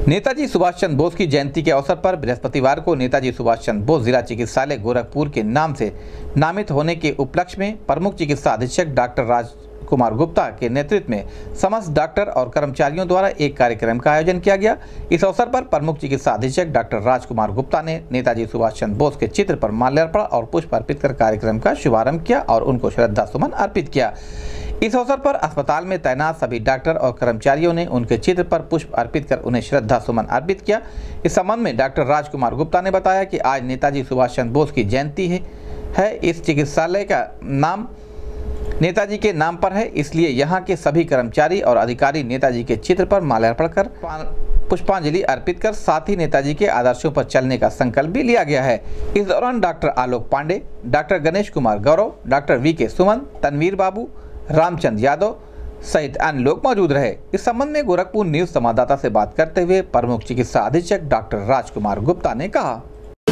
नेताजी सुभाष चंद्र बोस की जयंती के अवसर पर बृहस्पतिवार को नेताजी सुभाष चंद्र बोस जिला चिकित्सालय गोरखपुर के नाम से नामित होने के उपलक्ष्य में प्रमुख चिकित्सा अधीक्षक डॉक्टर राजकुमार गुप्ता के नेतृत्व में समस्त डॉक्टर और कर्मचारियों द्वारा एक कार्यक्रम का आयोजन किया गया। इस अवसर पर प्रमुख चिकित्सा अधीक्षक डॉक्टर राजकुमार गुप्ता ने नेताजी सुभाष चंद्र बोस के चित्र पर माल्यार्पण और पुष्प अर्पित कर कार्यक्रम का शुभारंभ किया और उनको श्रद्धा सुमन अर्पित किया। इस अवसर पर अस्पताल में तैनात सभी डॉक्टर और कर्मचारियों ने उनके चित्र पर पुष्प अर्पित कर उन्हें श्रद्धा सुमन अर्पित किया। इस संबंध में डॉक्टर राजकुमार गुप्ता ने बताया कि आज नेताजी सुभाष चंद्र बोस की जयंती है। इस चिकित्सालय का नाम नेताजी के नाम पर है, इसलिए यहाँ के सभी कर्मचारी और अधिकारी नेताजी के चित्र पर माल्यार्पण कर पुष्पांजलि अर्पित कर साथ ही नेताजी के आदर्शों पर चलने का संकल्प भी लिया गया है। इस दौरान doctor Alok Pandey, doctor Ganesh Kumar Gaurav, doctor वी.के. सुमन, तनवीर बाबू, रामचंद्र यादव सहित अन्य लोग मौजूद रहे। इस संबंध में गोरखपुर न्यूज संवाददाता से बात करते हुए प्रमुख चिकित्सा अधीक्षक डॉक्टर राजकुमार गुप्ता ने कहा,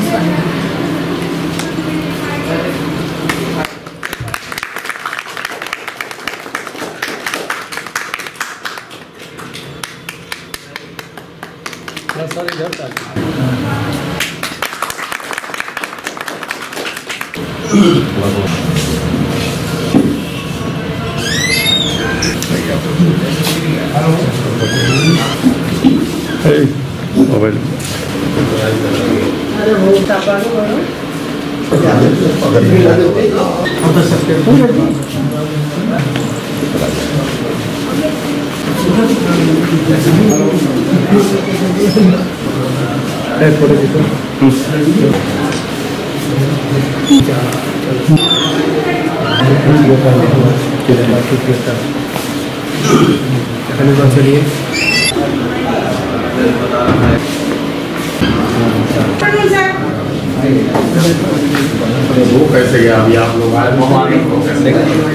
वो कैसे गया अभी आप लोग आए वो कैसे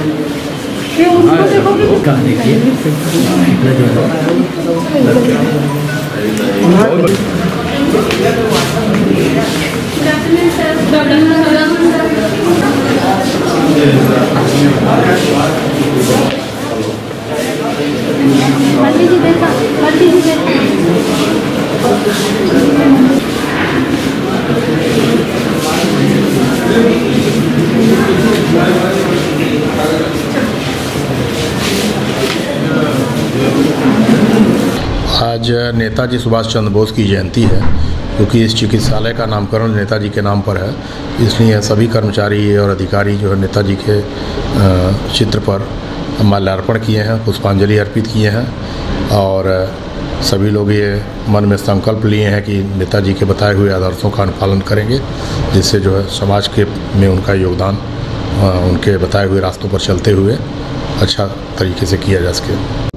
आज नेताजी सुभाष चंद्र बोस की जयंती है। क्योंकि इस चिकित्सालय का नामकरण नेताजी के नाम पर है, इसलिए सभी कर्मचारी और अधिकारी जो है नेताजी के चित्र पर माल्यार्पण किए हैं, पुष्पांजलि अर्पित किए हैं और सभी लोग ये मन में संकल्प लिए हैं कि नेताजी के बताए हुए आदर्शों का अनुपालन करेंगे, जिससे जो है समाज के में उनका योगदान उनके बताए हुए रास्तों पर चलते हुए अच्छा तरीके से किया जा सके।